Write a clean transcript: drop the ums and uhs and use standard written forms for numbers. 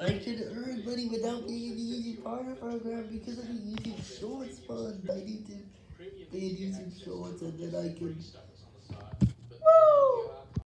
I can earn money without being in the YouTube Partner Program because of the YouTube Shorts fund. I need to be in YouTube Shorts and then I can